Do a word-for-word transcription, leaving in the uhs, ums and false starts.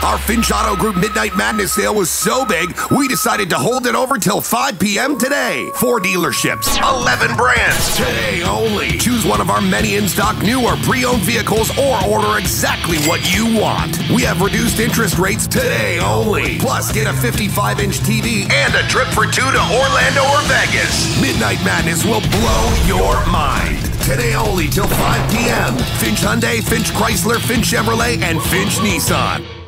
Our Finch Auto Group Midnight Madness sale was so big, we decided to hold it over till five p m today. Four dealerships, eleven brands, today only. Choose one of our many in-stock new or pre-owned vehicles or order exactly what you want. We have reduced interest rates today only. Plus, get a fifty-five inch T V and a trip for two to Orlando or Vegas. Midnight Madness will blow your mind. Today only till five p m Finch Hyundai, Finch Chrysler, Finch Chevrolet, and Finch Nissan.